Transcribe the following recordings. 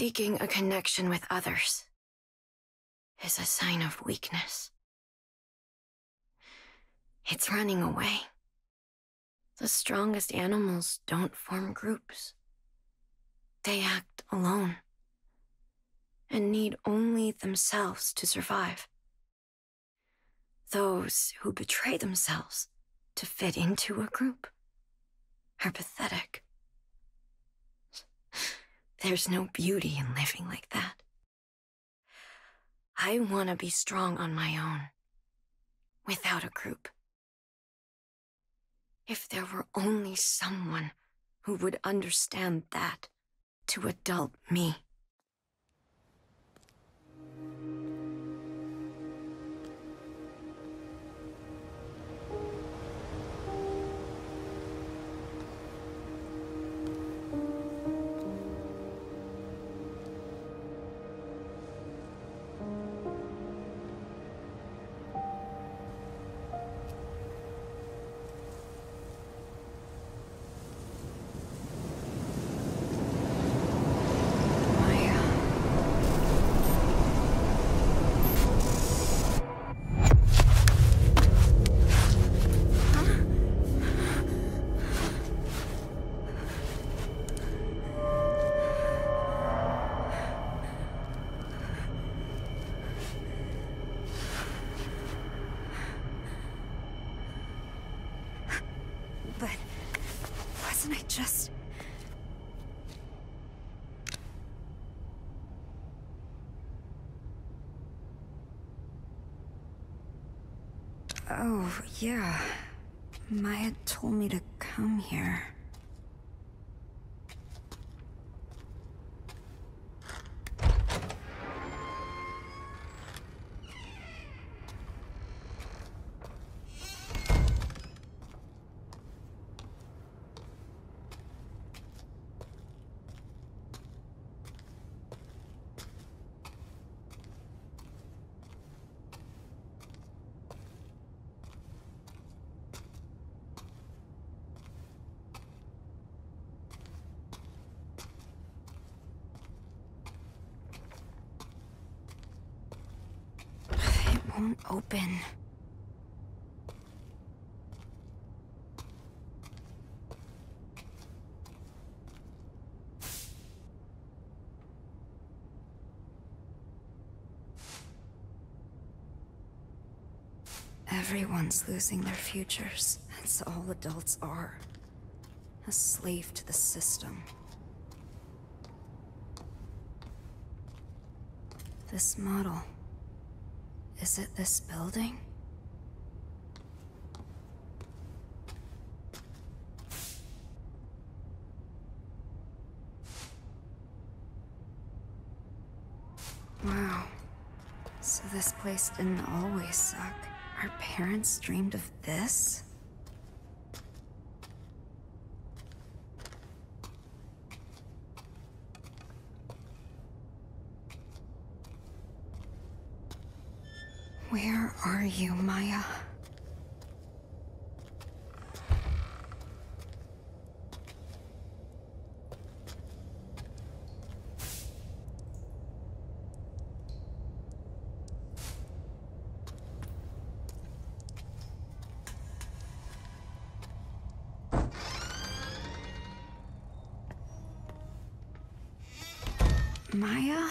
Seeking a connection with others is a sign of weakness. It's running away. The strongest animals don't form groups. They act alone and need only themselves to survive. Those who betray themselves to fit into a group are pathetic. There's no beauty in living like that. I want to be strong on my own, without a group. If there were only someone who would understand that to adult me. But wasn't I just... Oh, yeah. Maya told me to come here. Won't open. Everyone's losing their futures. That's all adults are. A slave to the system. This model. Is it this building? Wow. So this place didn't always suck. Our parents dreamed of this? Where are you, Maya? Maya?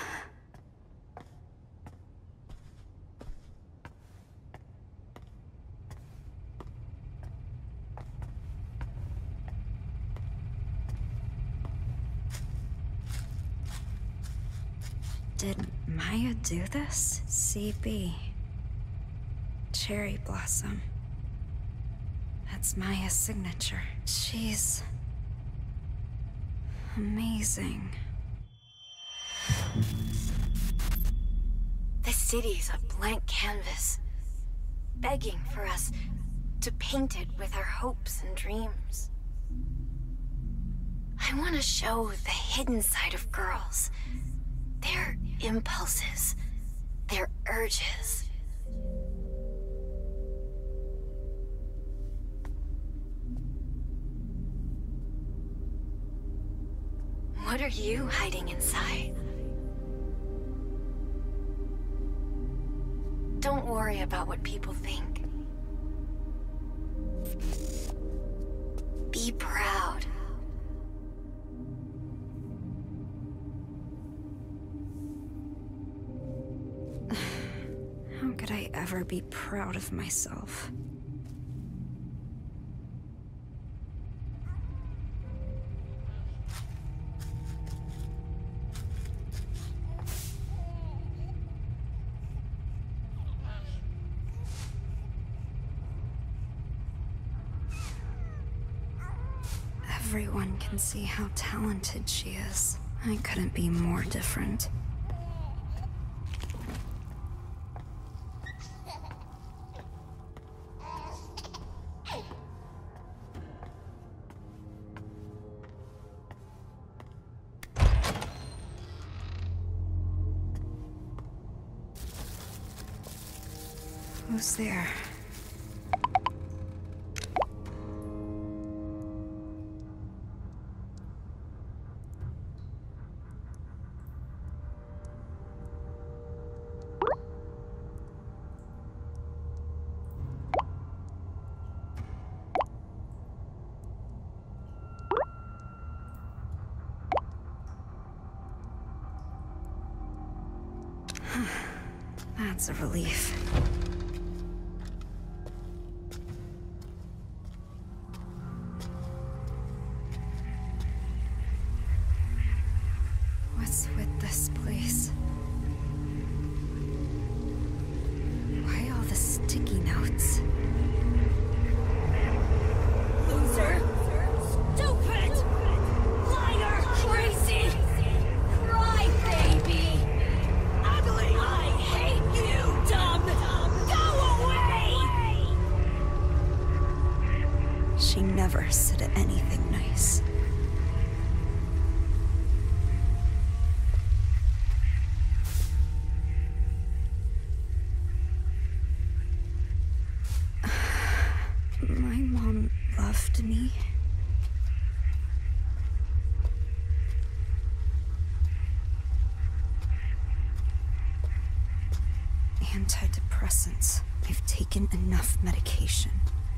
Did Maya do this? CB. Cherry blossom. That's Maya's signature. She's... amazing. The city's a blank canvas, begging for us to paint it with our hopes and dreams. I want to show the hidden side of girls, their impulses, their urges. What are you hiding inside? Don't worry about what people think. Be proud. How could I ever be proud of myself? Everyone can see how talented she is. I couldn't be more different. Who's there? That's a relief. What's with this place? Why all the sticky notes? Loser! Stupid! Liar! Crazy! Crybaby! Ugly! I hate you, dumb! Go away! She never said anything nice. My mom loved me. Antidepressants. I've taken enough medication.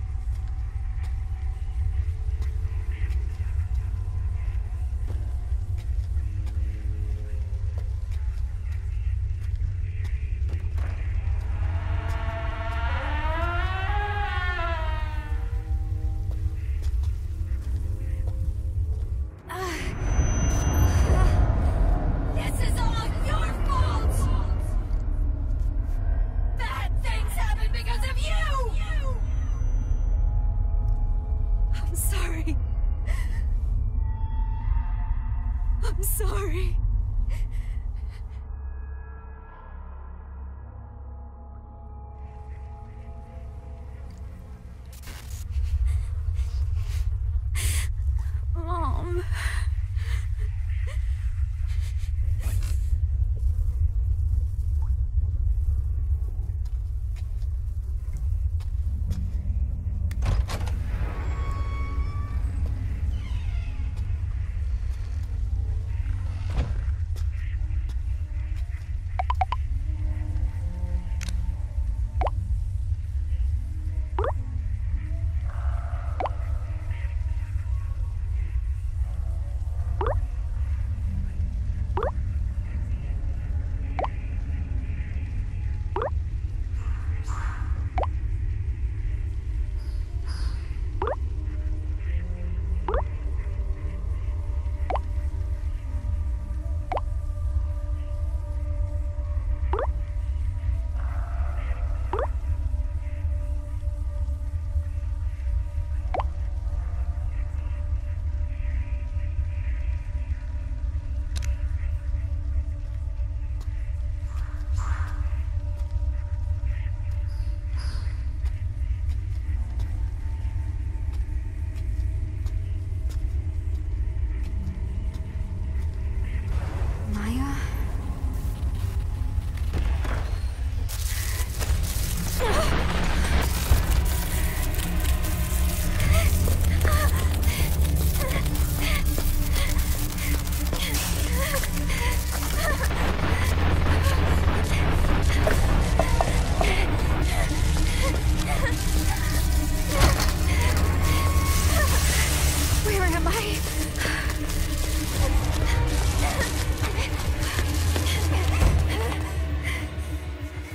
This is all your fault! Bad things happen because of you!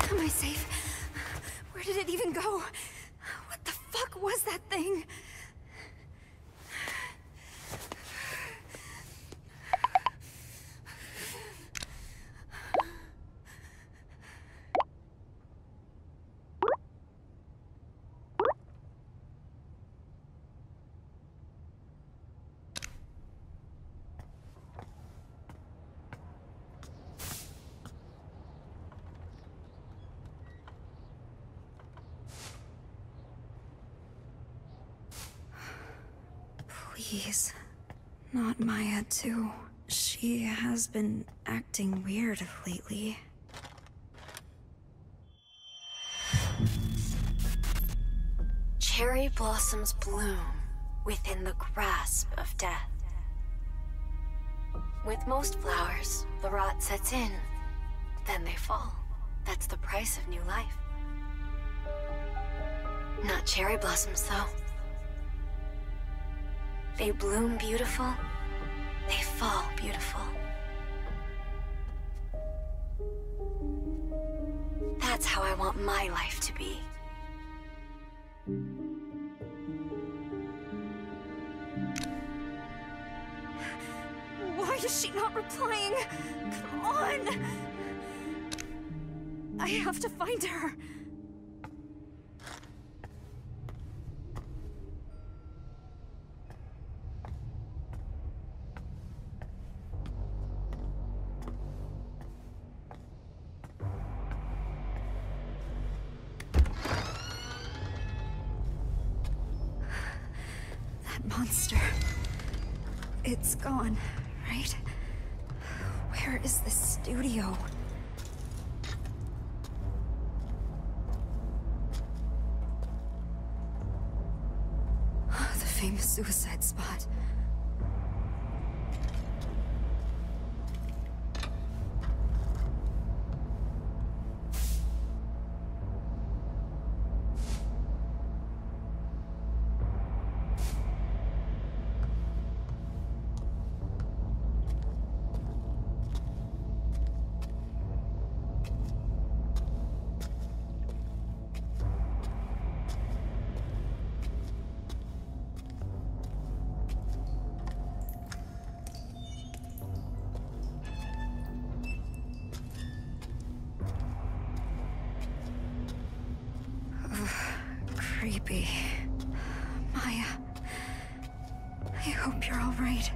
Am I safe? Where did it even go? What the fuck was that thing? Please. Not Maya, too. She has been acting weird lately. Cherry blossoms bloom within the grasp of death. With most flowers, the rot sets in, then they fall. That's the price of new life. Not cherry blossoms, though. They bloom beautiful, they fall beautiful. That's how I want my life to be. Why is she not replying? Come on! I have to find her. Monster. It's gone, right? Where is the studio? The famous suicide spot. Creepy. Maya, I hope you're all right.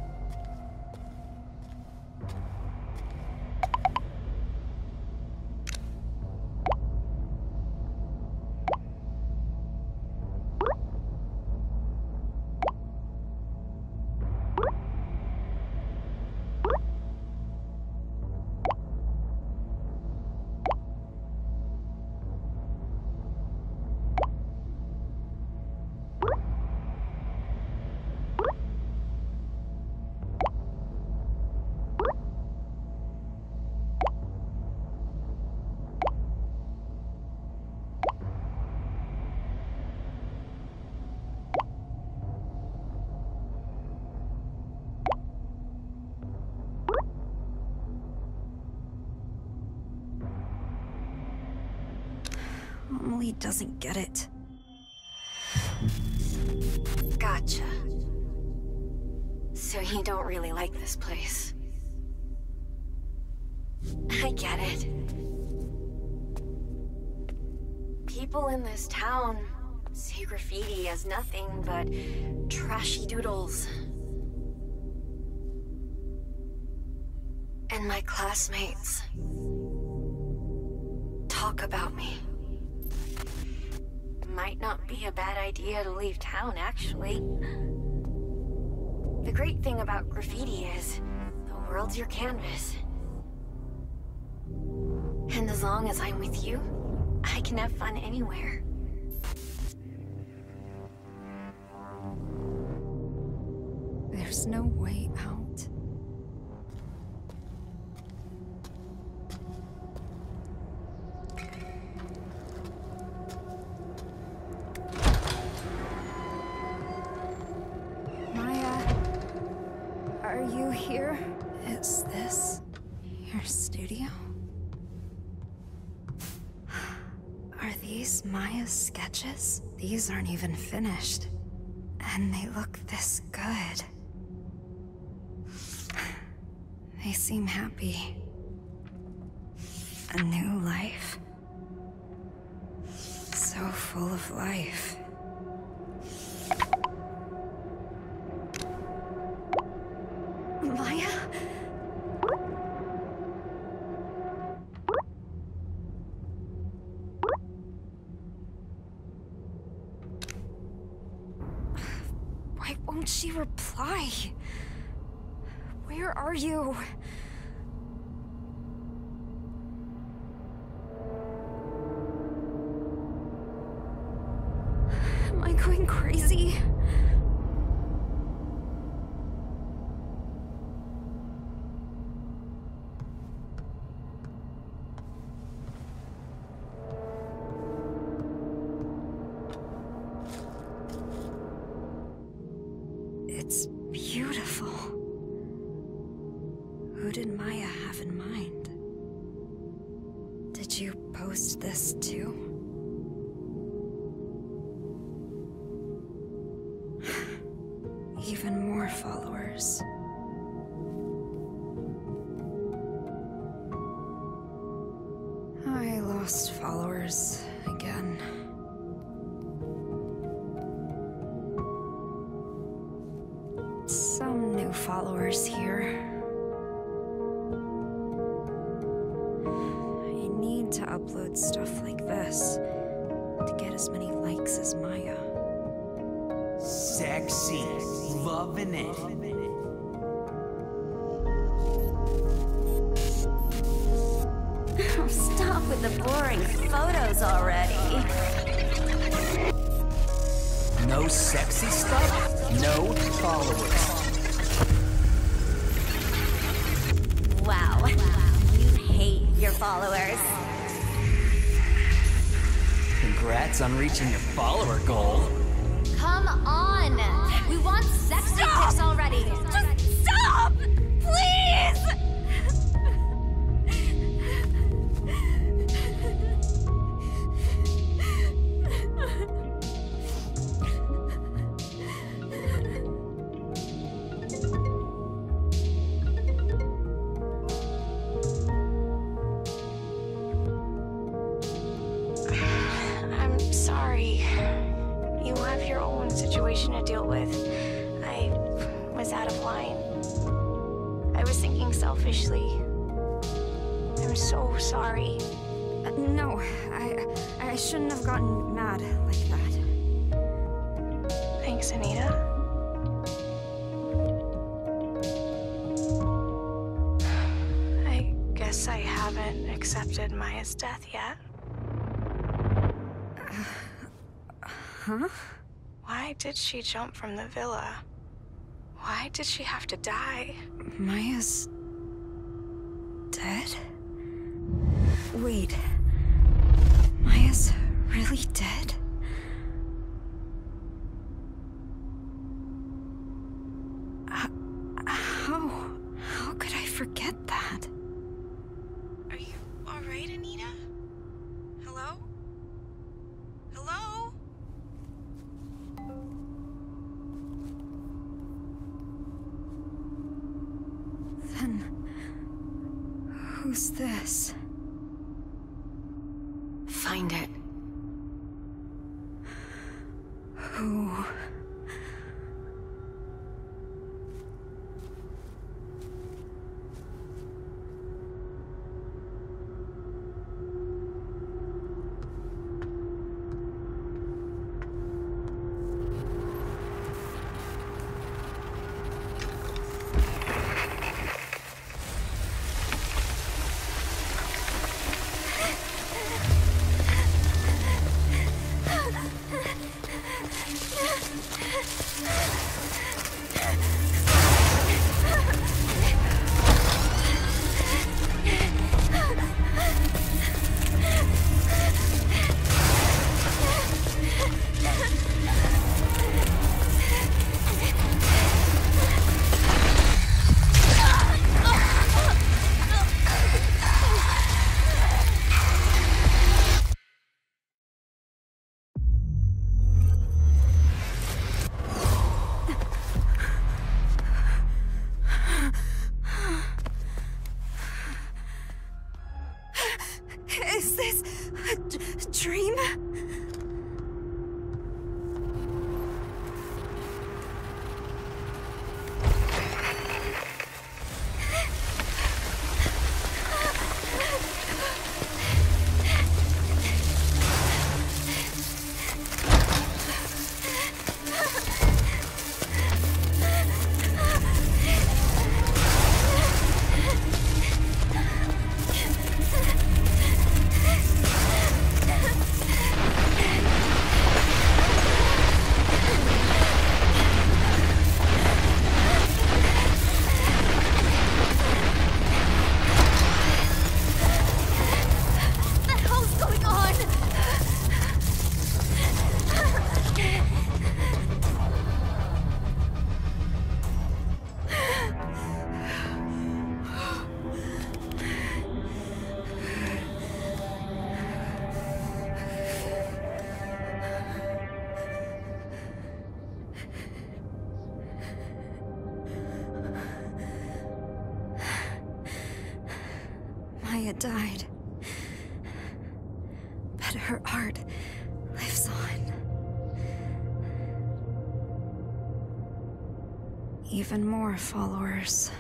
Emily doesn't get it. Gotcha. So you don't really like this place. I get it. People in this town see graffiti as nothing but trashy doodles. And my classmates talk about me. Might not be a bad idea to leave town, actually. The great thing about graffiti is the world's your canvas. And as long as I'm with you, I can have fun anywhere. There's no way out. Are you here? Is this your studio? these Maya's sketches? These aren't even finished. And they look this good. They seem happy. A new life. So full of life. Maya? Why won't she reply? Where are you? Am I going crazy? It's beautiful. Who did Maya have in mind? Did you post this too? Even more followers. I lost followers again. Some new followers here. I need to upload stuff like this to get as many likes as Maya. Sexy. Loving it. Stop with the boring photos already. No sexy stuff, no followers. Wow. You hate your followers. Congrats on reaching your follower goal. Come on! We want sexy pics already! Just stop! Please! I'm sorry. You have your own situation to deal with. I was out of line. I was thinking selfishly. I'm so sorry. No, I shouldn't have gotten mad like that. Thanks, Anita. I guess I haven't accepted Maya's death yet. Huh? Why did she jump from the villa? Why did she have to die? Maya's dead? Wait. Maya's really dead? How could I forget that? Are you all right, Anita? Hello? Hello? Then who's this? Find it. Who? had died. But her art lives on. Even more followers.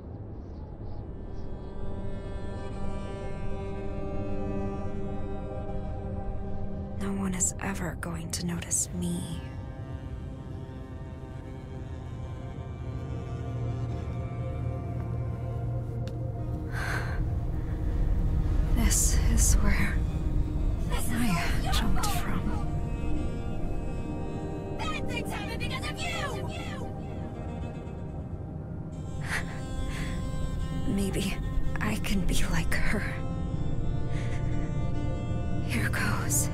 No one is ever going to notice me. This is where I jumped from. Bad things happen because of you! Maybe I can be like her. Here goes.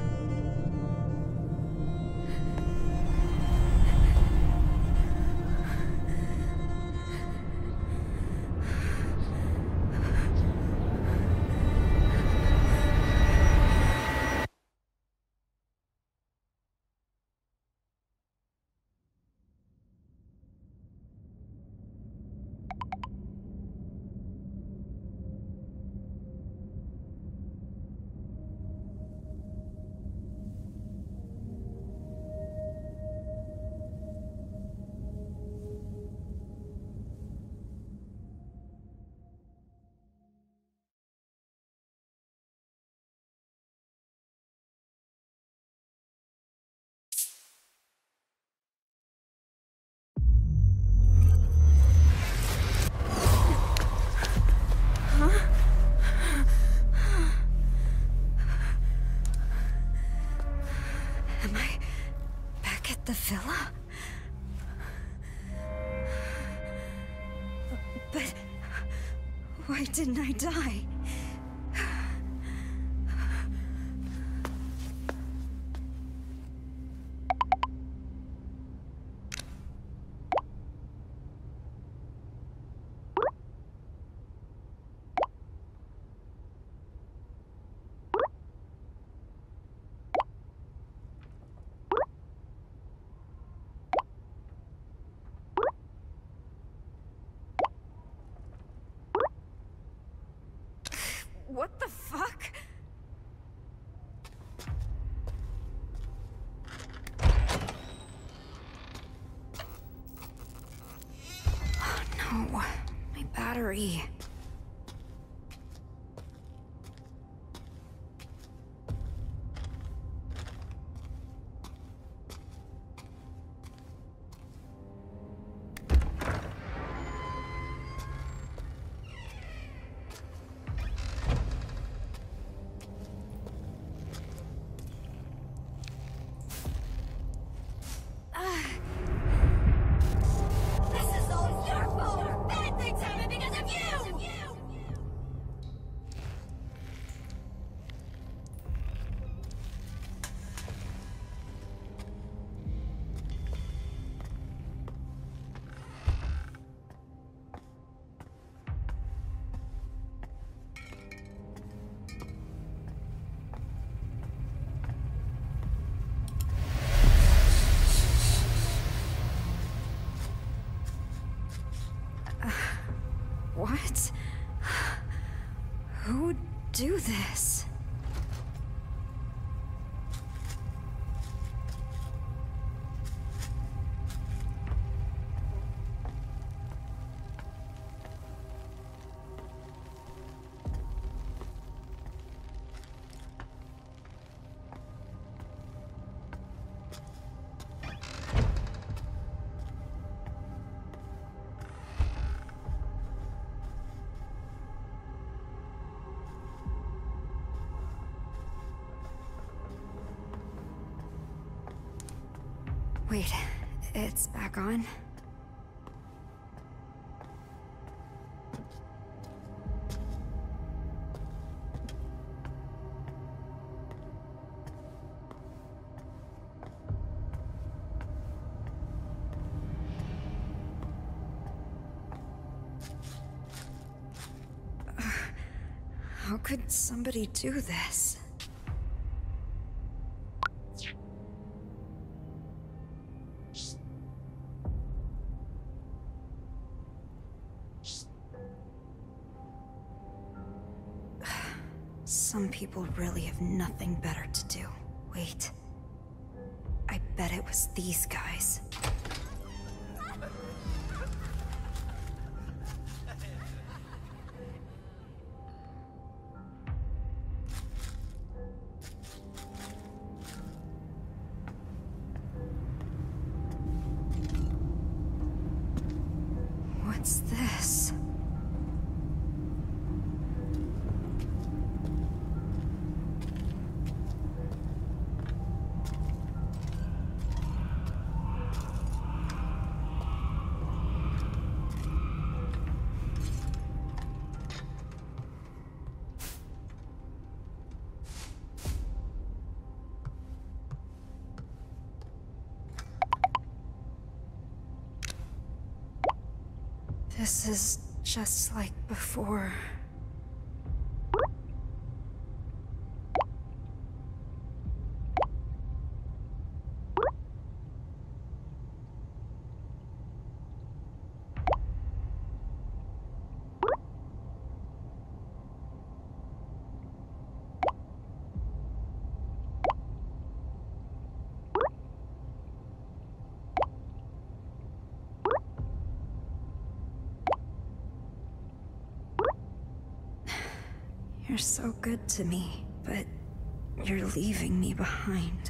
Am I back at the villa? But why didn't I die? What the fuck? Oh no, my battery. This is all your fault! Bad things happen because of you! What? Who'd do this? Wait, it's back on? How could somebody do this? Some people really have nothing better to do. Wait. I bet it was these guys. What's this? This is just like before. You're so good to me, but you're leaving me behind.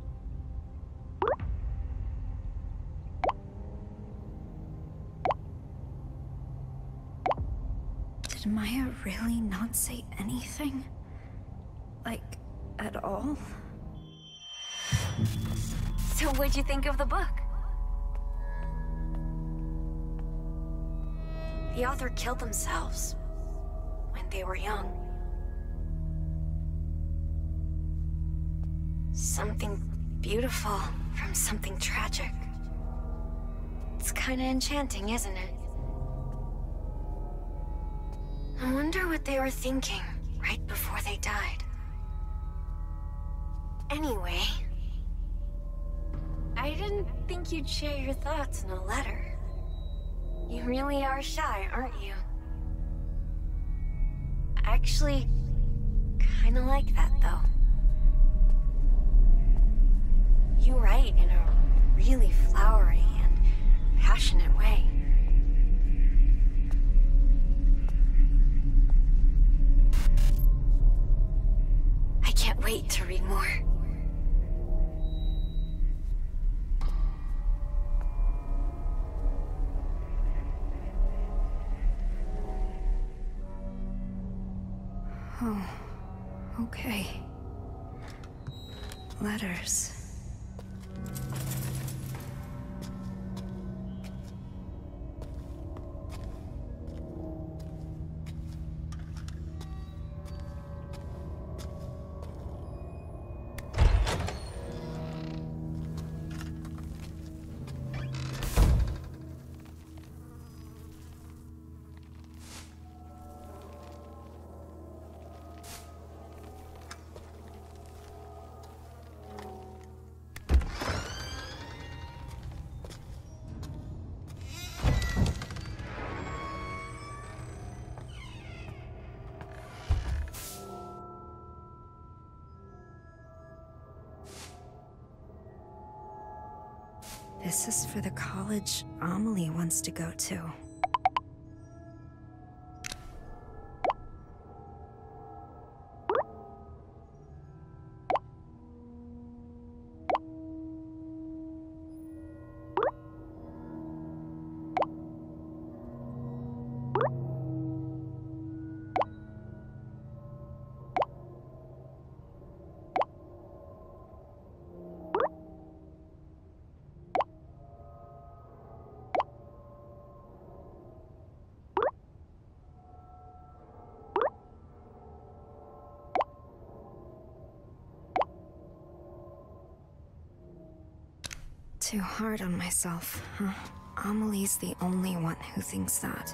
Did Maya really not say anything? Like, at all? So what'd you think of the book? The author killed themselves when they were young. Something beautiful from something tragic. It's kinda enchanting, isn't it? I wonder what they were thinking right before they died. Anyway, I didn't think you'd share your thoughts in a letter. You really are shy, aren't you? I actually kinda like that, though. You write in a really flowery and passionate way. I can't wait to read more. Oh, okay. Letters. This is for the college Amelie wants to go to. Too hard on myself, huh? Amelie's the only one who thinks that.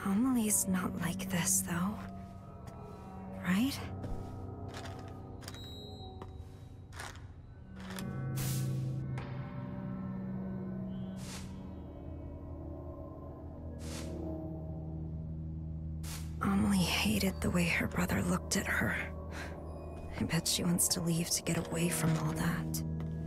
Amelie's not like this, though. Right? Amelie hated the way her brother looked at her. I bet she wants to leave to get away from all that.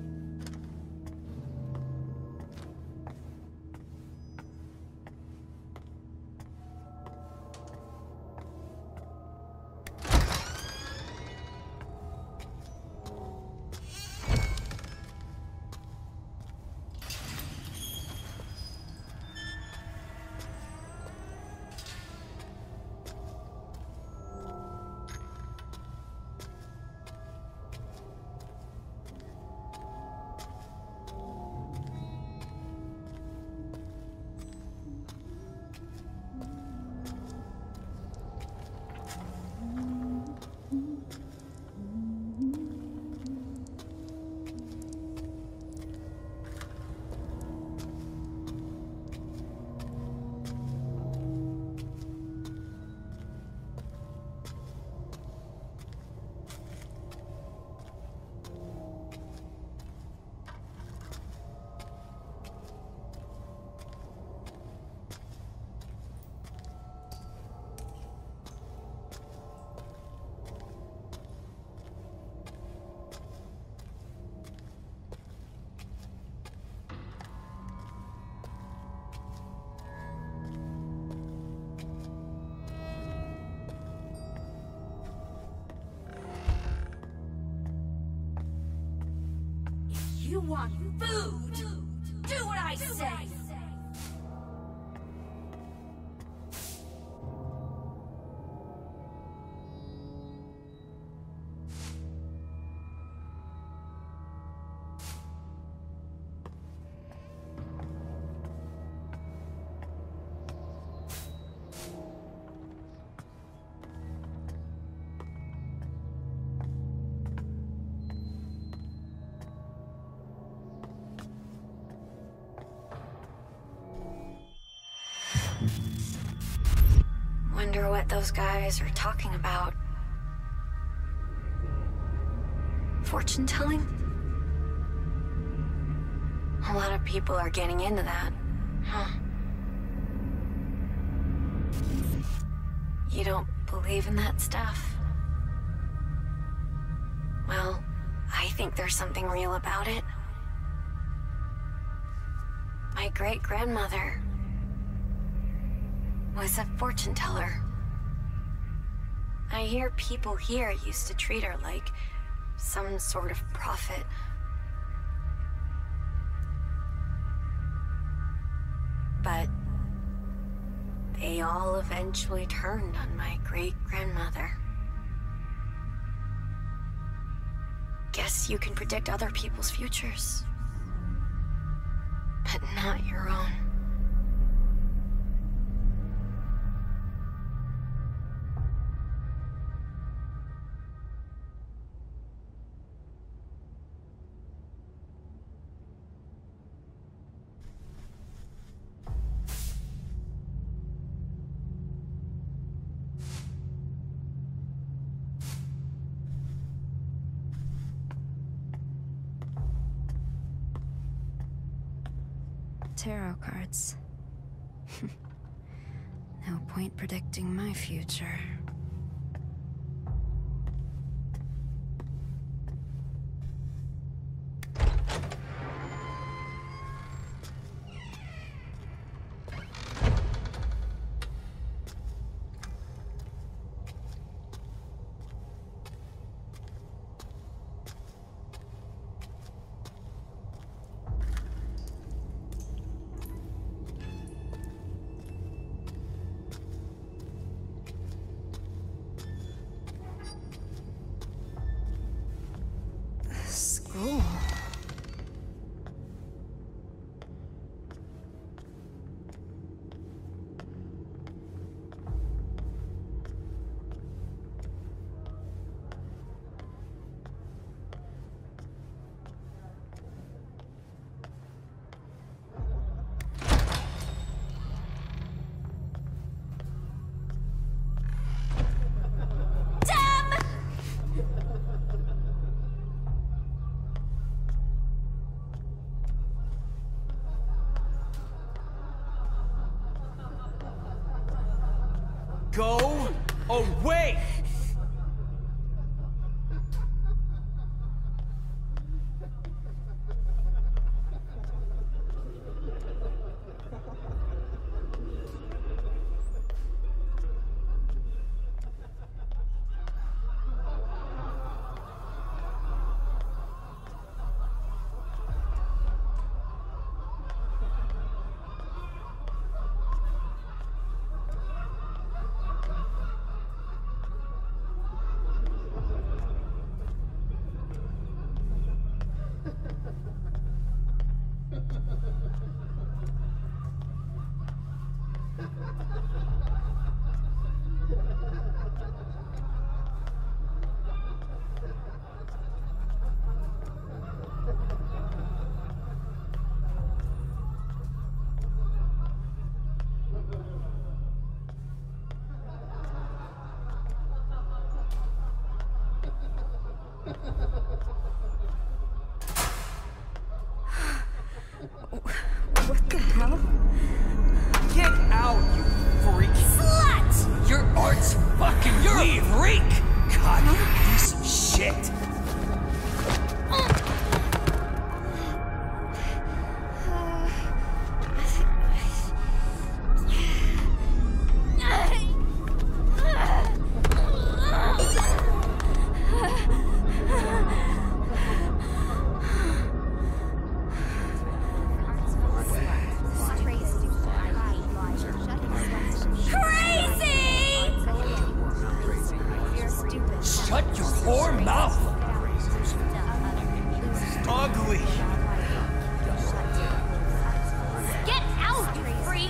You want food? Do what I say! Wonder what those guys are talking about. Fortune telling? A lot of people are getting into that, huh? You don't believe in that stuff? Well, I think there's something real about it. My great-grandmother was a fortune teller. I hear people here used to treat her like some sort of prophet. But they all eventually turned on my great-grandmother. Guess you can predict other people's futures, but not your own. Tarot cards. No point predicting my future. Go away! What the hell? Get out, you freak! Slut! Your art's fucking You're weird. A freak! God, you piece of shit! Shut your whore mouth! Ugly! Get out, you freak!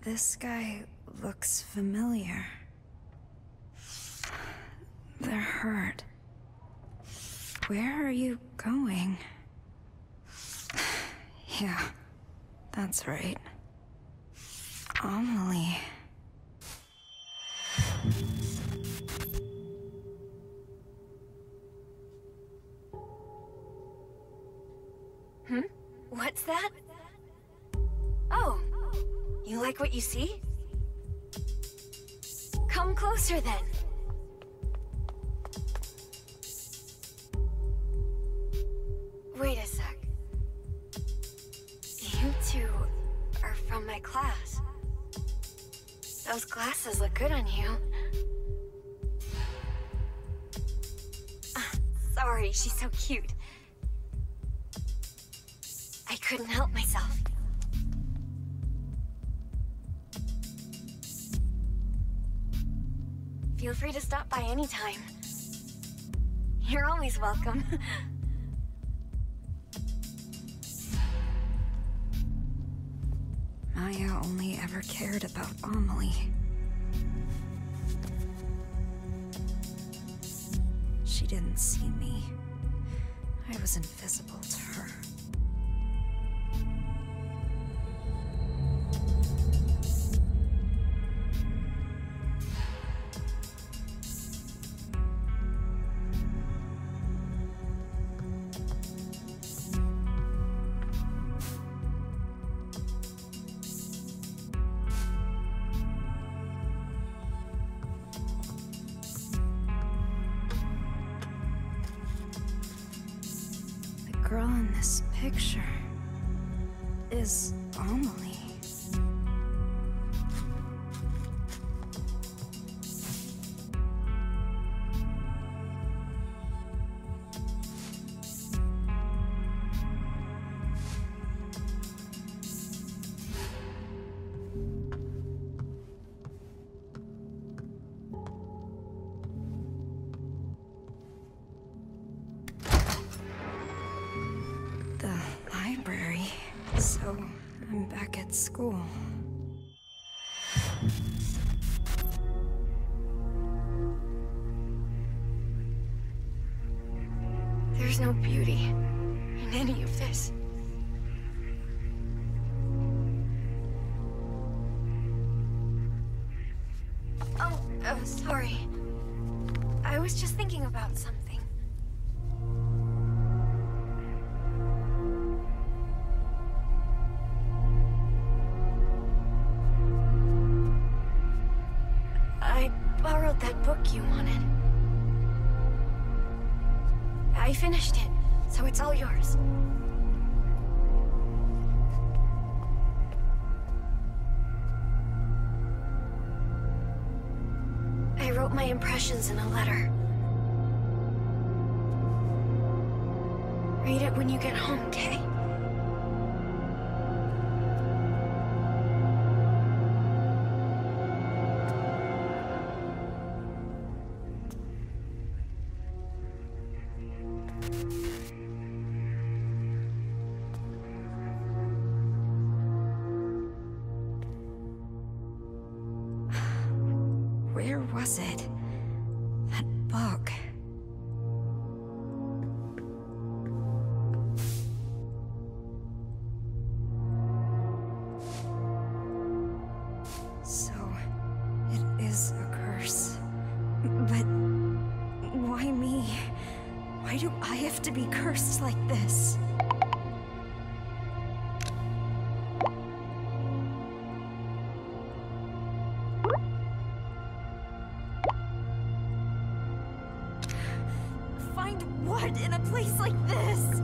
This guy looks familiar. They're hurt. Where are you going? Yeah, that's right. Amelie. What's that? Oh, you like what you see? Come closer then. Wait a sec. You two are from my class. Those glasses look good on you. Sorry, she's so cute. I couldn't help myself. Feel free to stop by anytime. You're always welcome. Maya only ever cared about Amelie. She didn't see me. I was invisible to her. The girl in this picture is Amelie. The library, so I'm back at school. There's no beauty in any of this. Oh, sorry. I was just thinking about something. I borrowed that book you wanted. I finished it, so it's all yours. I wrote my impressions in a letter. Read it when you get home, okay? Where was it? That book. So, it is a curse. But why me? Why do I have to be cursed like this? Find what in a place like this?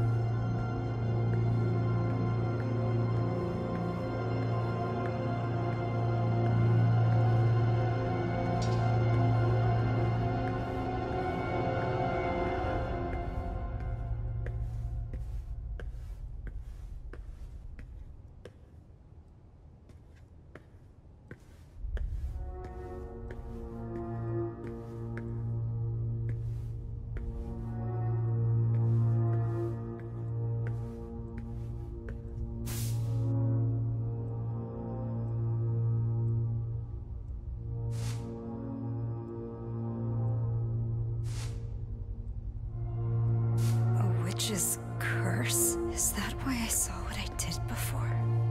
curse? Is that why I saw what I did before?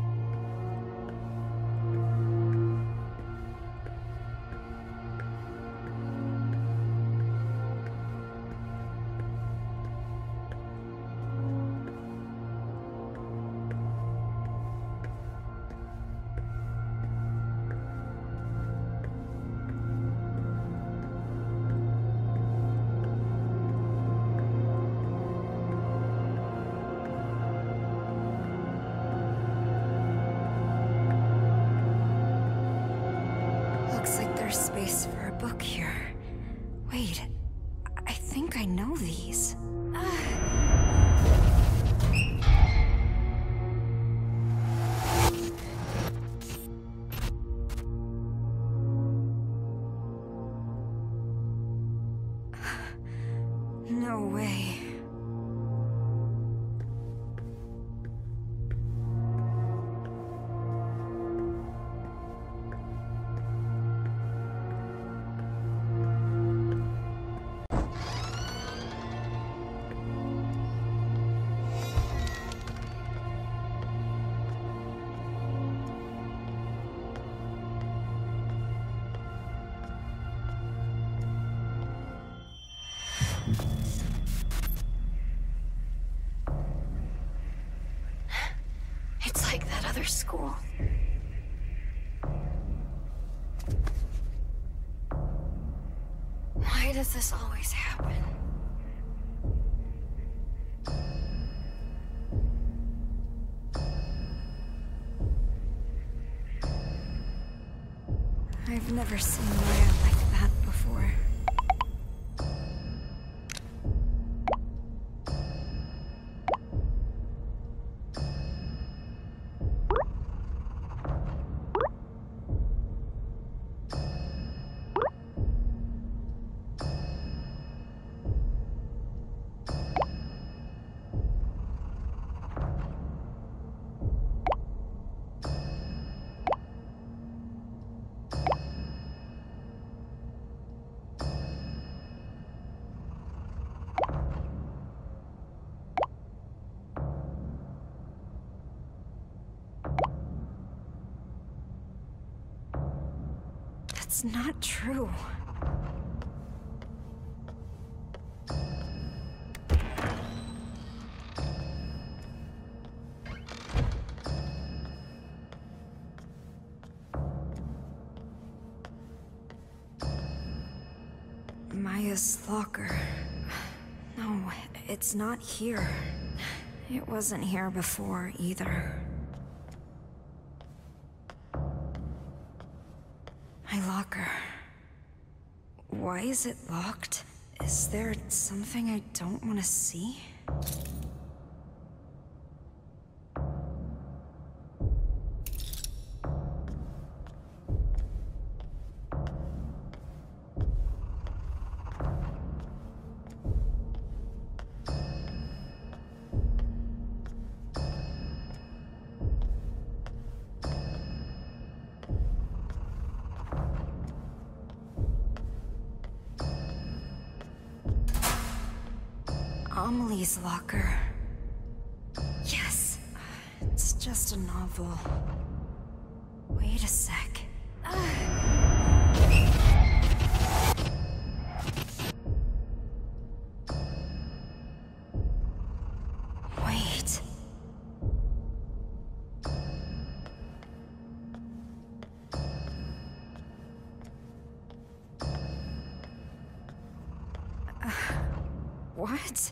Looks like there's space for a book here. Wait, I think I know these. No way. It's like that other school. Why does this always happen? I've never seen Maya like that before. That's not true. Maya's locker. No, it's not here. It wasn't here before either. My locker. Why is it locked? Is there something I don't want to see? Amelie's locker. Yes. It's just a novel. Wait a sec. Wait. What?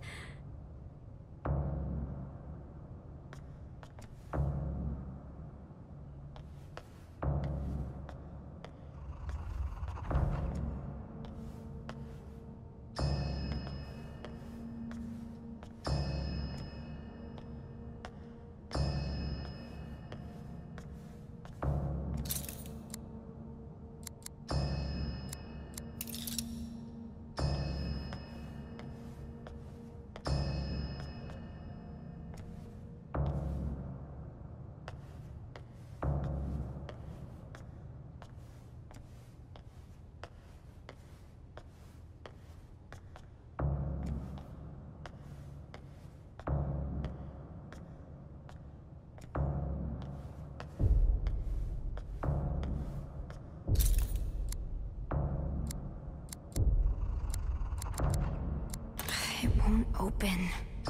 open.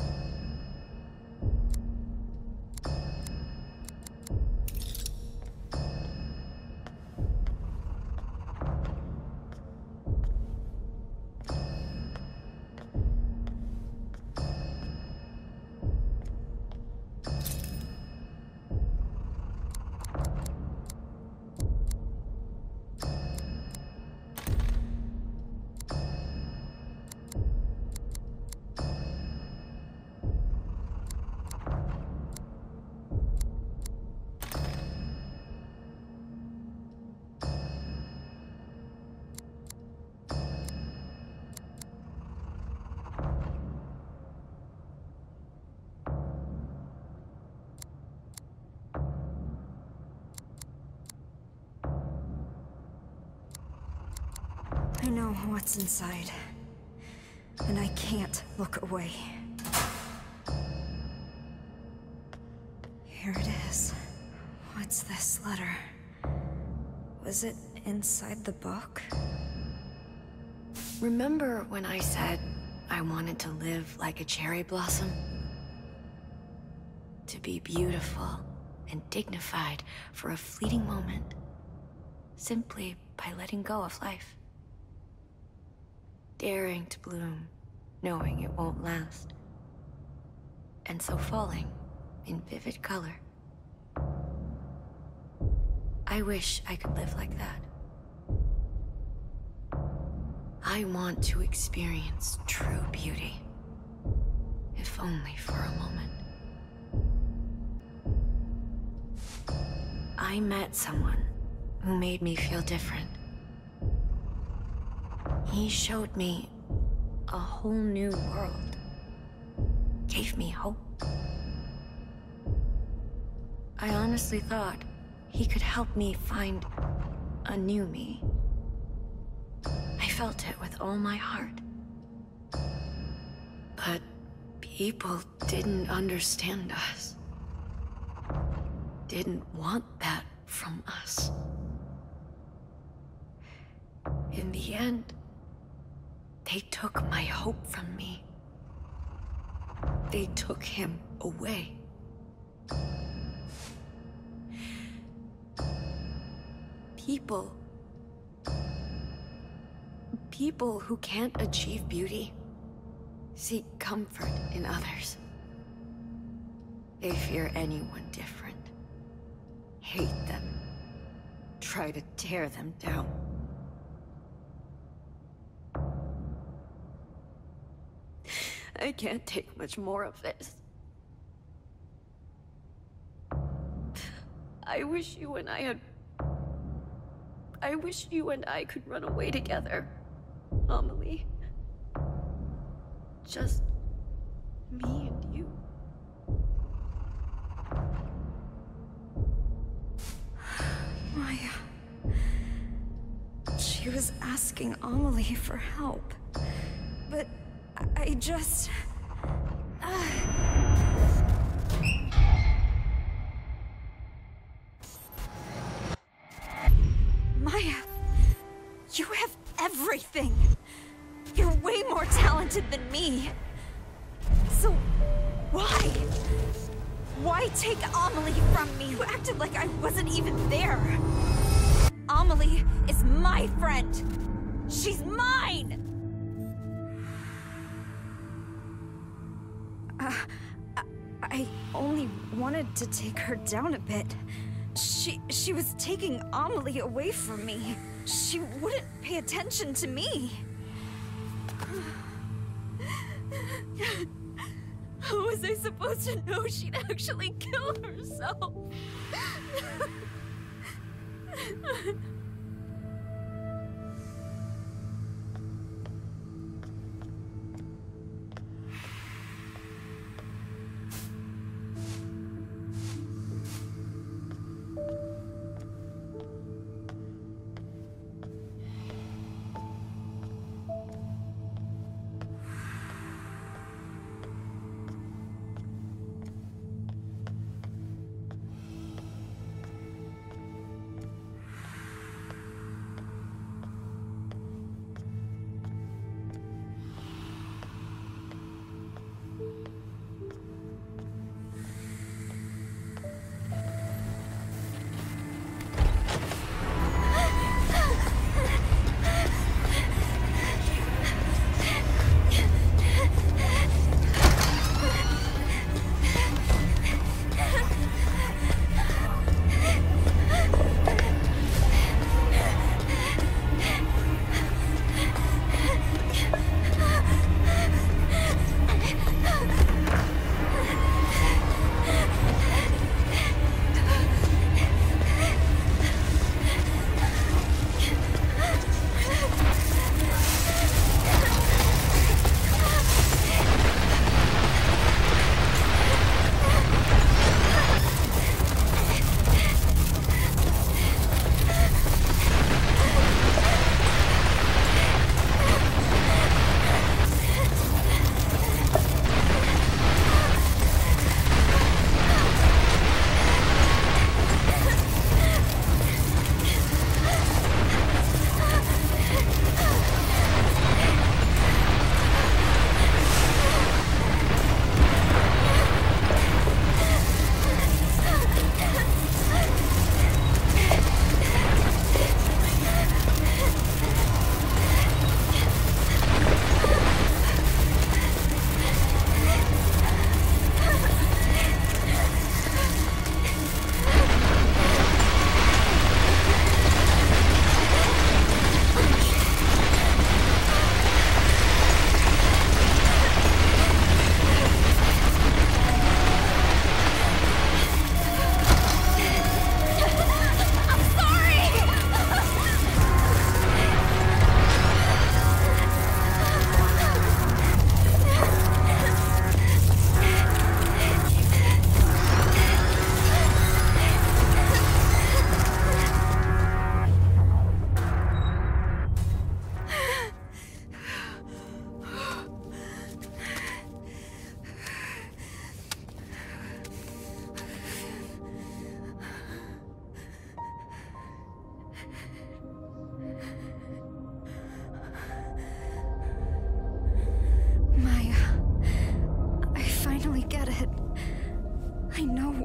I know what's inside, and I can't look away. Here it is. What's this letter? Was it inside the book? Remember when I said I wanted to live like a cherry blossom? To be beautiful and dignified for a fleeting moment, simply by letting go of life. Daring to bloom, knowing it won't last. And so falling in vivid color. I wish I could live like that. I want to experience true beauty, if only for a moment. I met someone who made me feel different. He showed me a whole new world. Gave me hope. I honestly thought he could help me find a new me. I felt it with all my heart. But people didn't understand us. Didn't want that from us. In the end, they took my hope from me. They took him away. People who can't achieve beauty seek comfort in others. They fear anyone different, hate them, try to tear them down. I can't take much more of this. I wish you and I could run away together, Amelie. Just me and you. Maya. She was asking Amelie for help. But I just... Maya, you have everything. You're way more talented than me. So, why? Why take Amelie from me? You acted like I wasn't even there. Amelie is my friend. She's mine! I only wanted to take her down a bit. She was taking Amelie away from me. She wouldn't pay attention to me. How was I supposed to know she'd actually kill herself?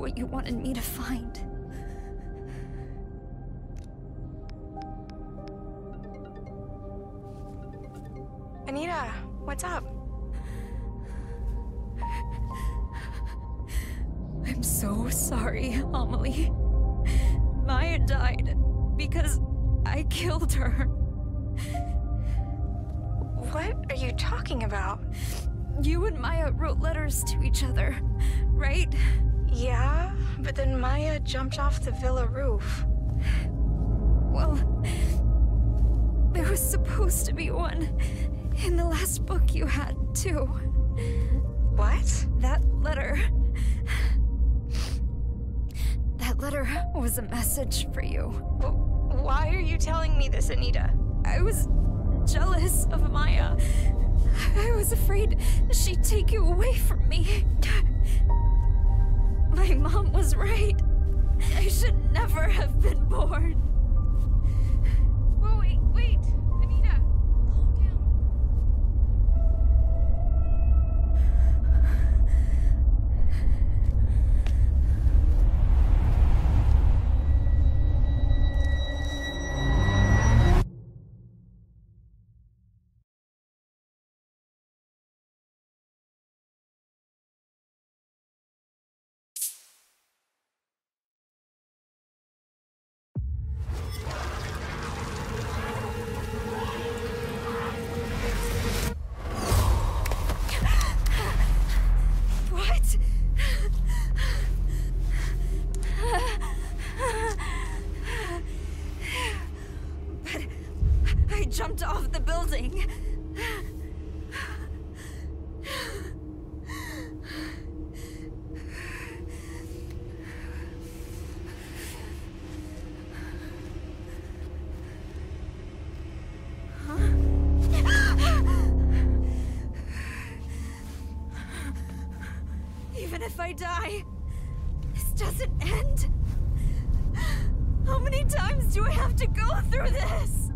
what you wanted me to find. Anita, what's up? I'm so sorry, Amelie. Maya died because I killed her. What are you talking about? You and Maya wrote letters to each other, right? Yeah, but then Maya jumped off the villa roof. Well, there was supposed to be one in the last book you had, too. What? That letter was a message for you. Why are you telling me this, Anita? I was jealous of Maya. I was afraid she'd take you away from me. My mom was right. I should never have been born. Whoa, wait, Anita, calm down. What? But I jumped off the building. Even if I die, this doesn't end. How many times do I have to go through this?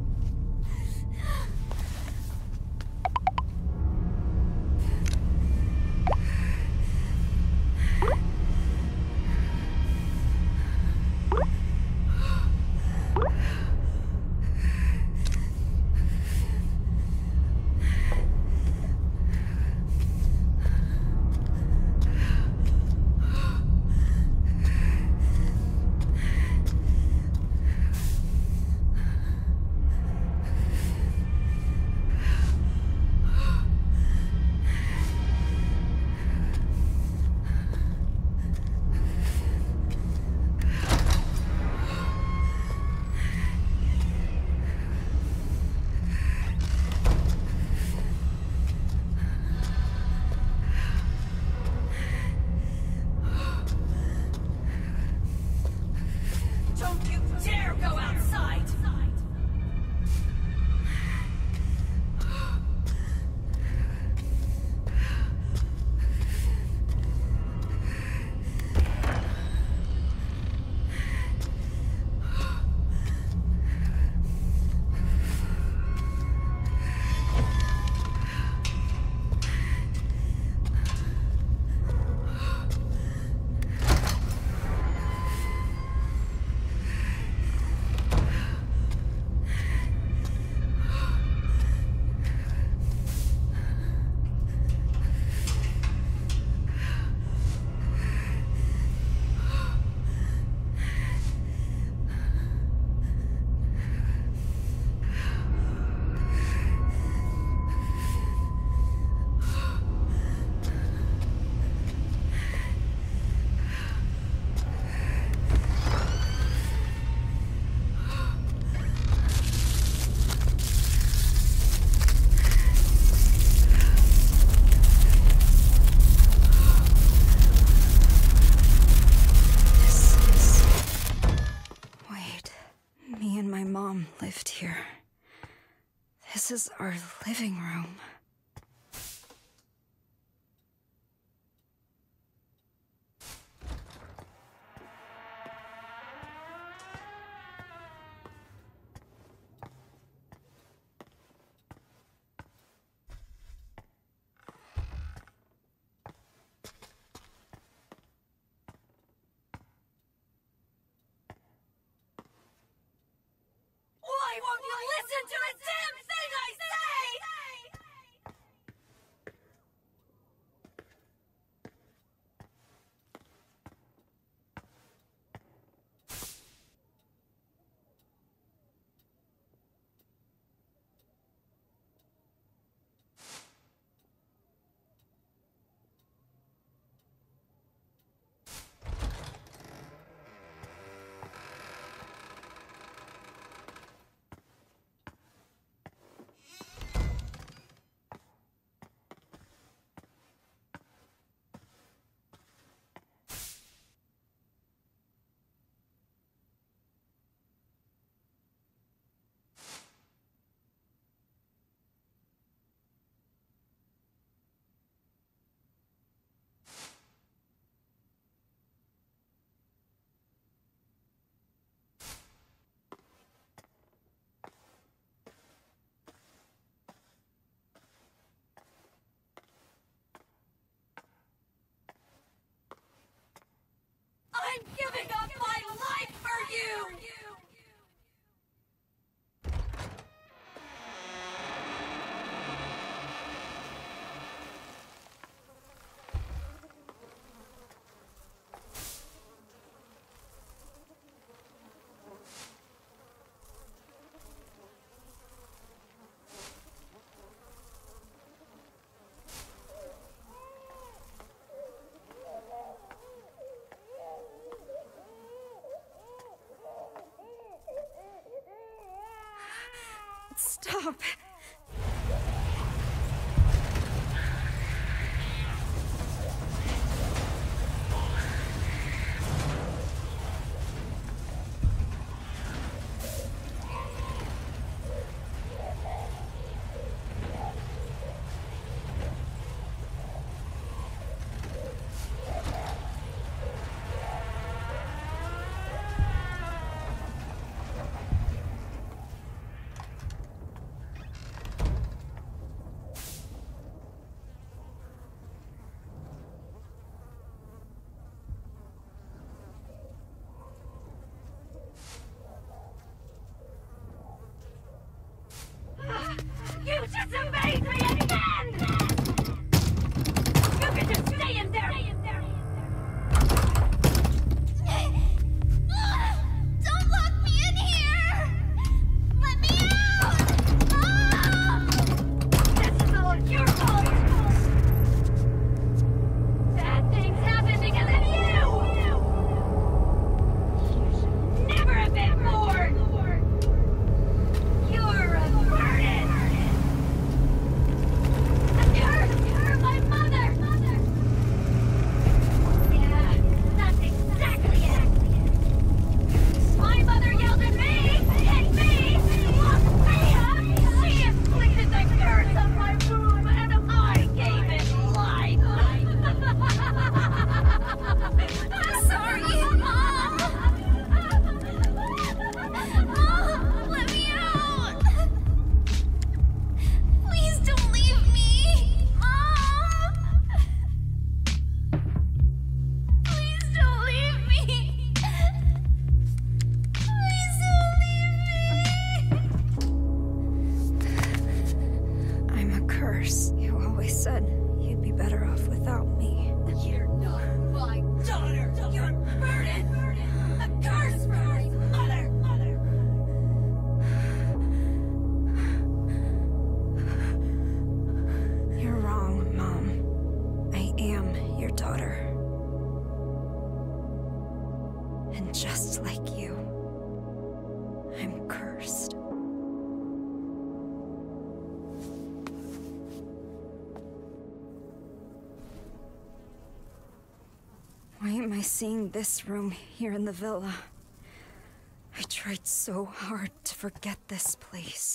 Don't you dare go outside! Me and my mom lived here. This is our living room. listen to a damn thing I say! I'm giving up my life for you! Stop. You disobeyed me again! You can just stay in there! Don't lock me in here! Let me out! This is all your fault! Bad things happen because of you! You should never have been born! You're a burden! A curse for my mother! Yeah, that's exactly it! My mother yelled at me, hit me, locked me up! She inflicted the curse on my womb, and I gave it life! I'm sorry, Mom! Mom, let me out! Please don't leave me! Mom! Please don't leave me! Please don't leave me! I'm a curse. You always said you'd be better off without me. You're not my daughter! You're a burden! A curse for my mother! You're wrong, Mom. I am your daughter. And just like you, I'm cursed. Why am I seeing this room here in the villa? I tried so hard to forget this place.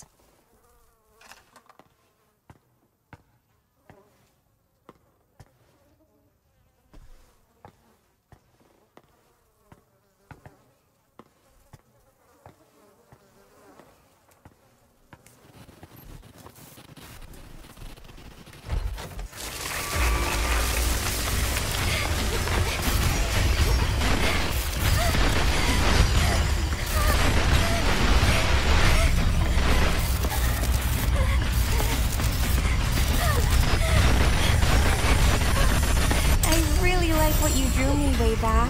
way back.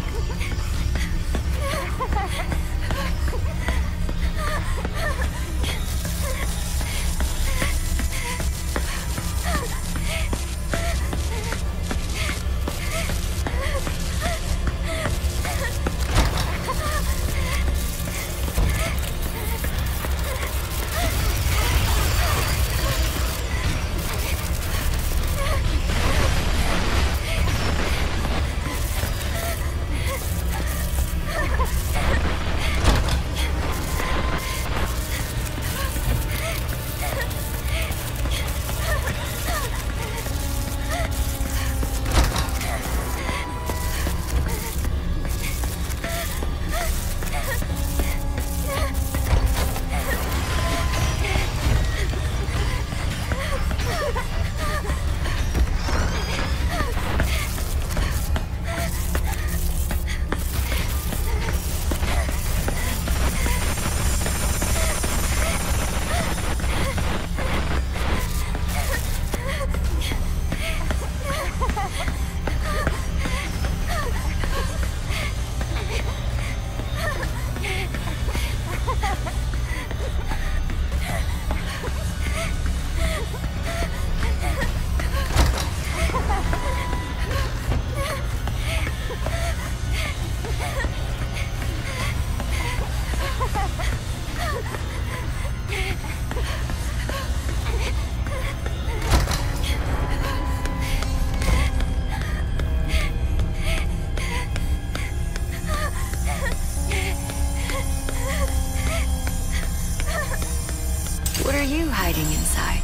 What are you hiding inside?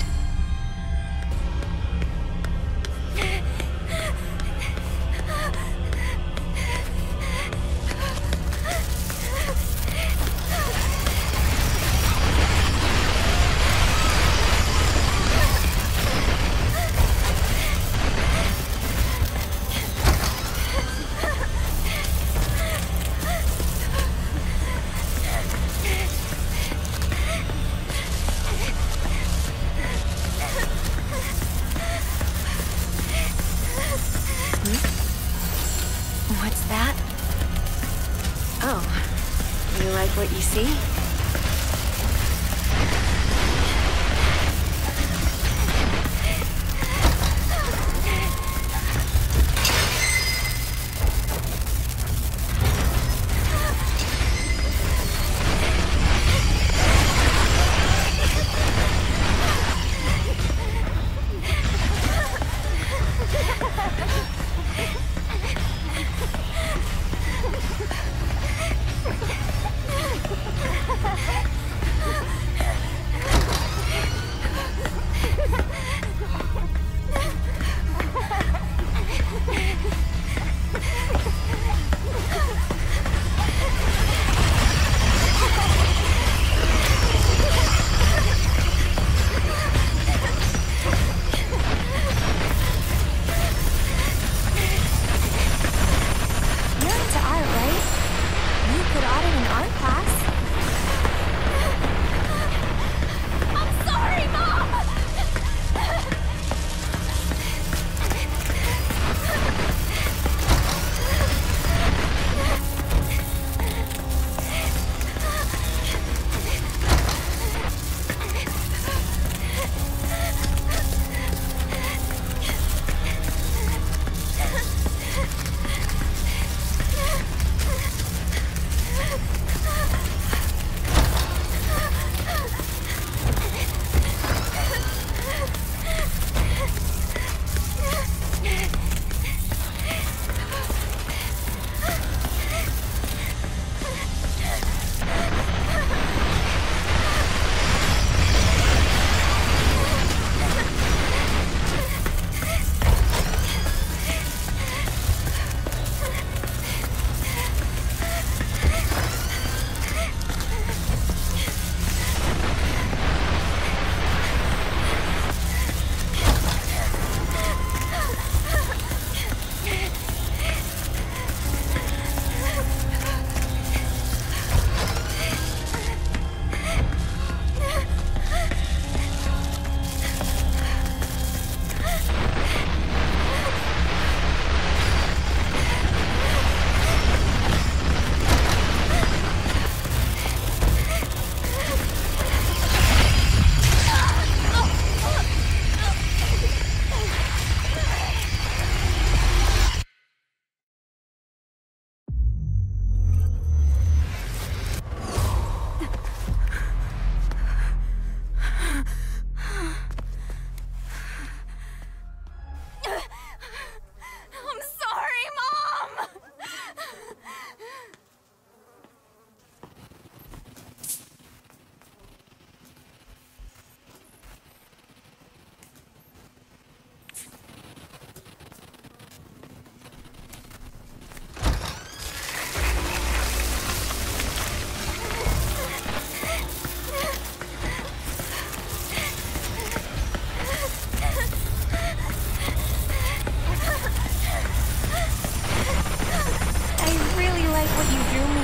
What's that? Oh, you like what you see?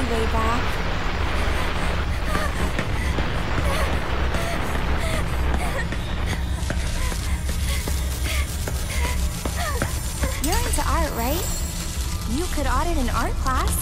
me way back. You're into art, right? You could audit an art class.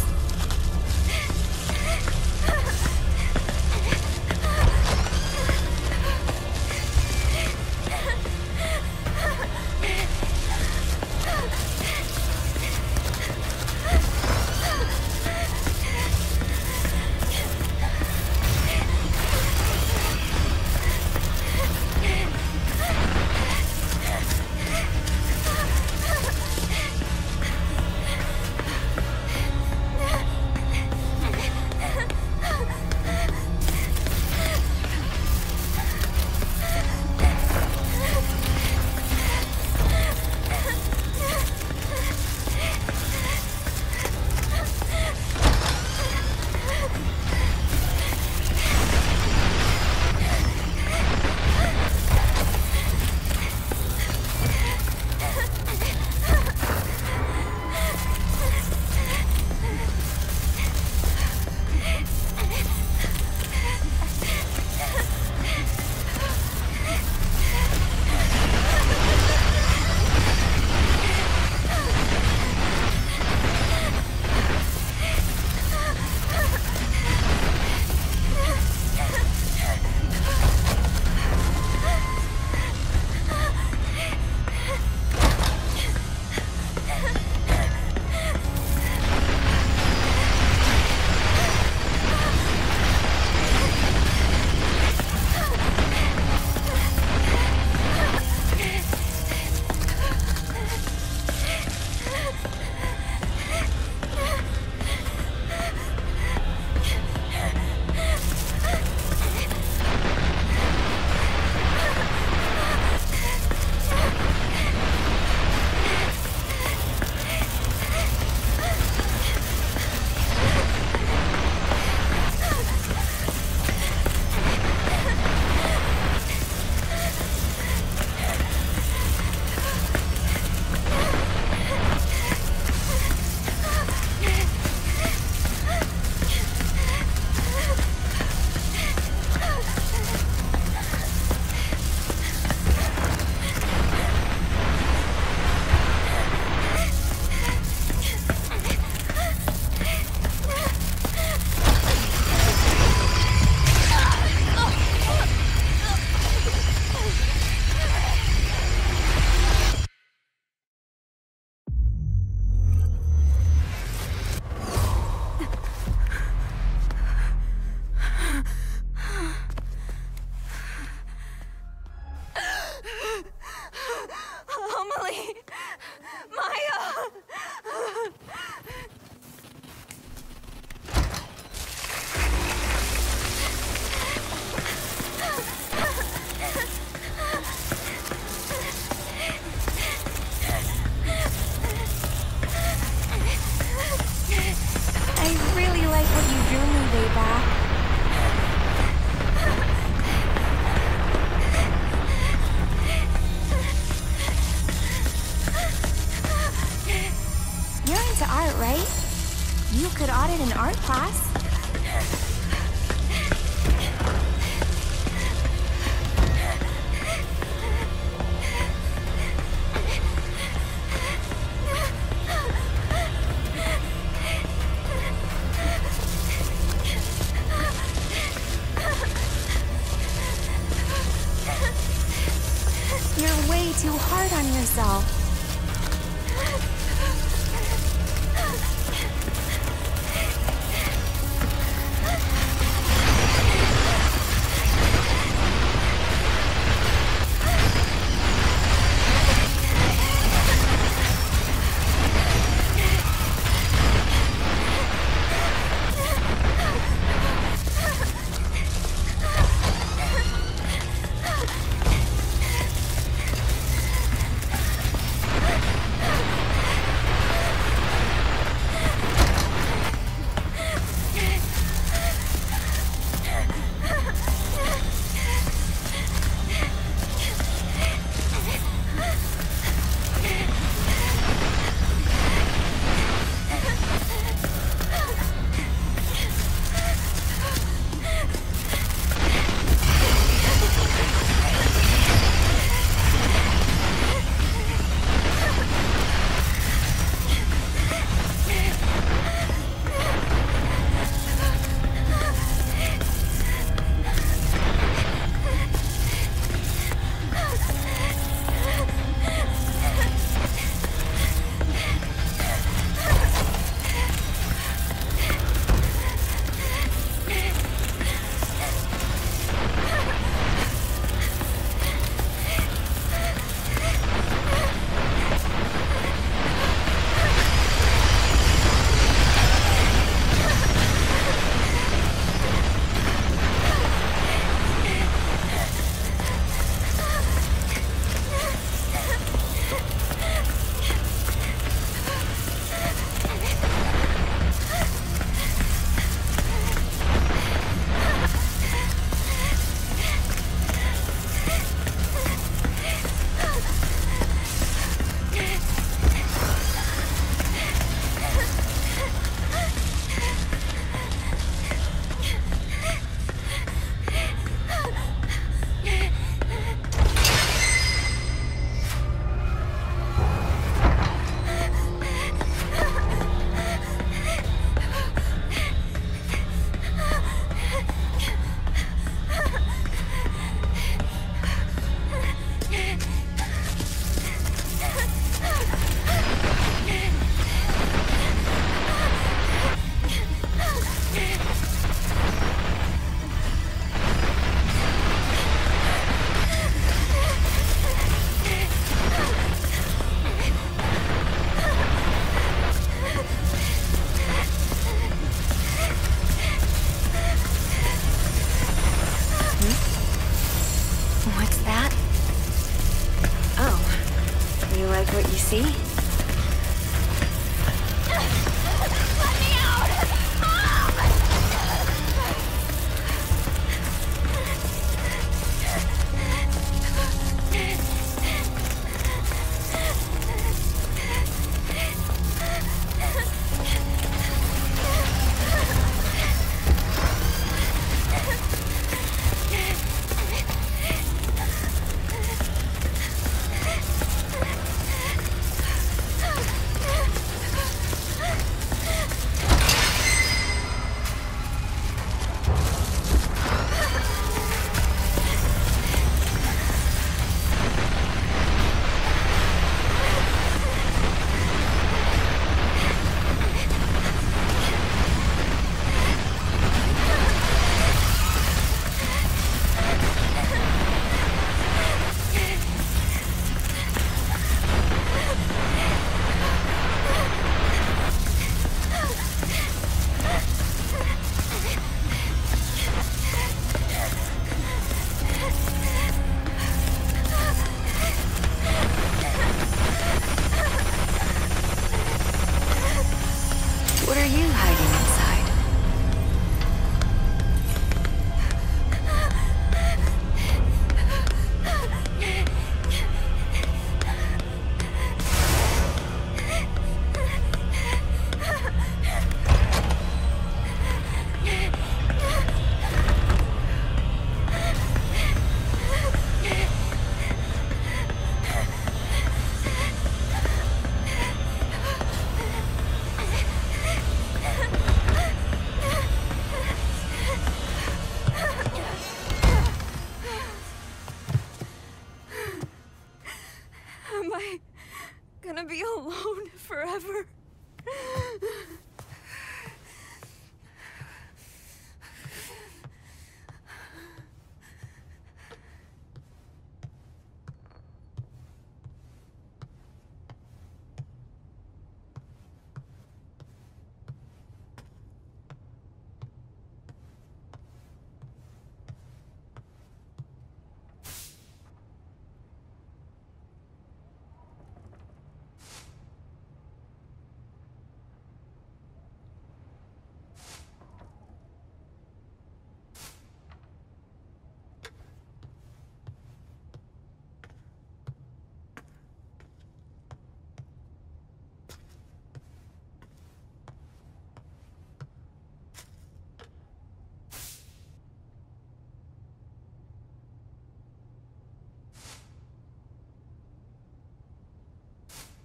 You could audit an art class. You're way too hard on yourself.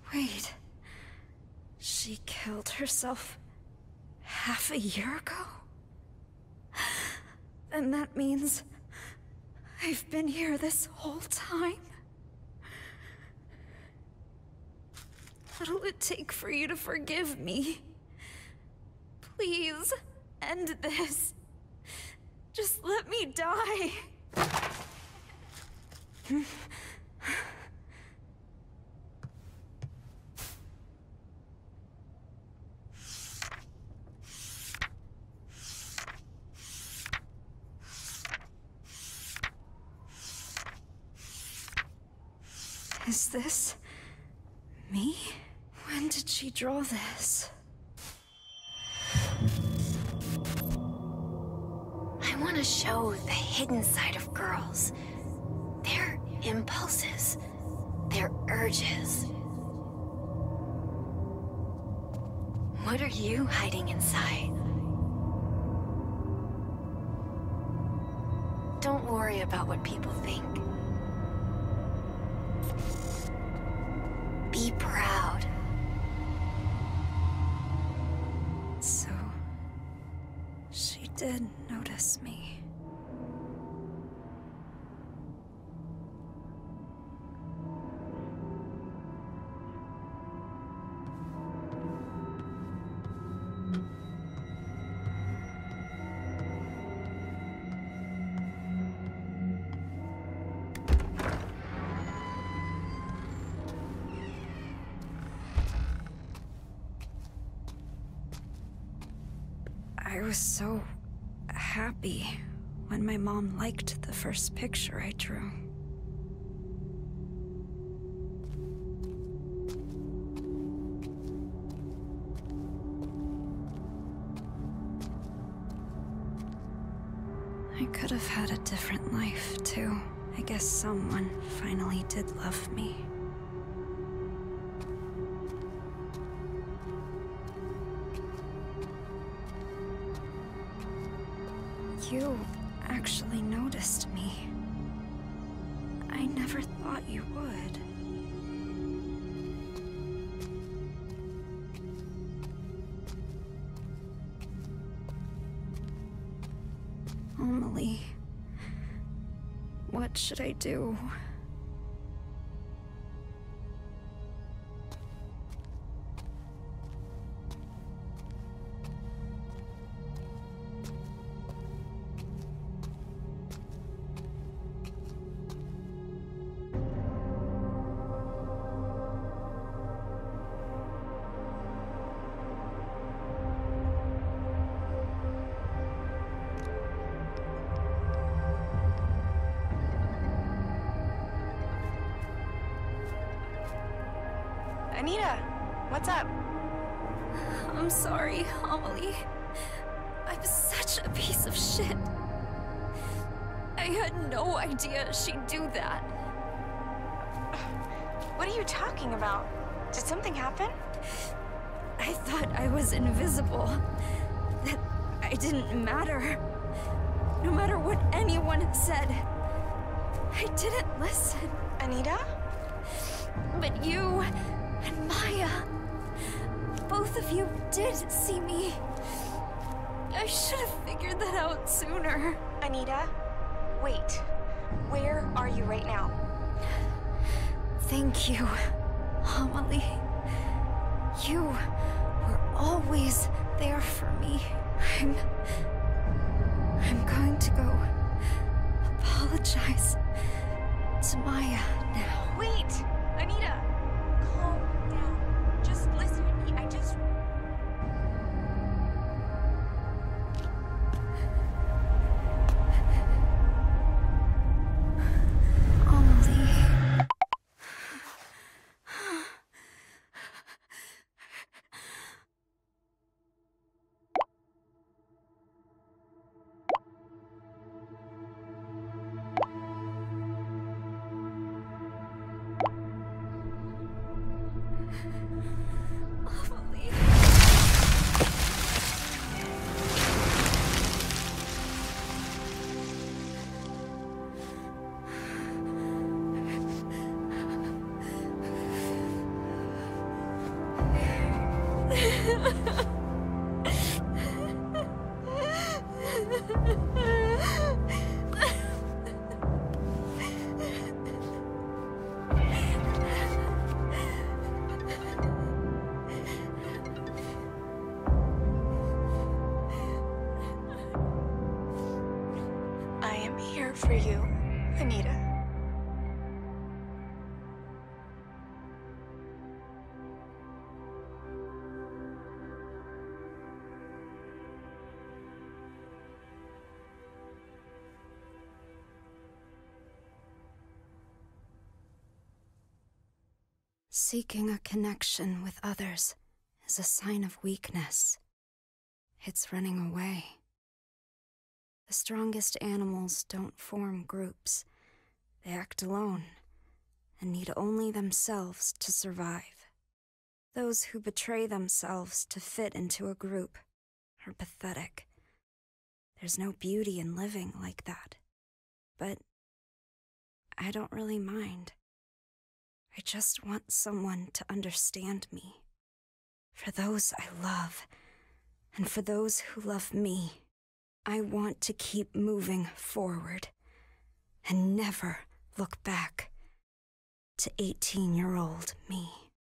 Wait. She killed herself half a year ago? Then that means I've been here this whole time? What'll it take for you to forgive me? Please, end this. Just let me die. Is this me? When did she draw this? I want to show the hidden side of girls. Their impulses, their urges. What are you hiding inside? Don't worry about what people think. Be proud. So, she did notice me. I was so happy when my mom liked the first picture I drew. I could have had a different life, too. I guess someone finally did love me. You actually noticed me. I never thought you would. Emily, what should I do? Anita, what's up? I'm sorry, Emily. I'm such a piece of shit. I had no idea she'd do that. What are you talking about? Did something happen? I thought I was invisible. That I didn't matter. No matter what anyone said. I didn't listen. Anita? But you and Maya, both of you did see me. I should have figured that out sooner. Anita, wait. Where are you right now? Thank you, Emily. You were always there for me. I'm going to go apologize to Maya now. Wait! Anita! Calm down. Just listen to me. Emily. I am here for you, Anita. Seeking a connection with others is a sign of weakness. It's running away. The strongest animals don't form groups. They act alone and need only themselves to survive. Those who betray themselves to fit into a group are pathetic. There's no beauty in living like that. But I don't really mind. I just want someone to understand me. For those I love, and for those who love me, I want to keep moving forward and never look back to 18-year-old me.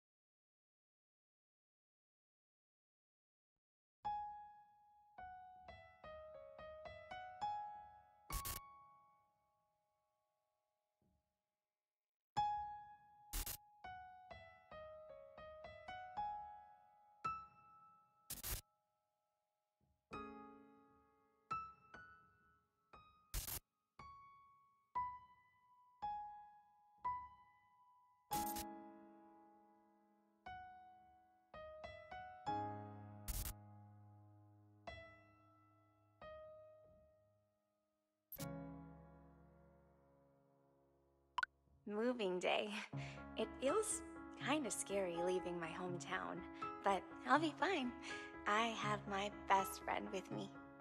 Moving day. It feels kind of scary leaving my hometown, but I'll be fine. I have my best friend with me.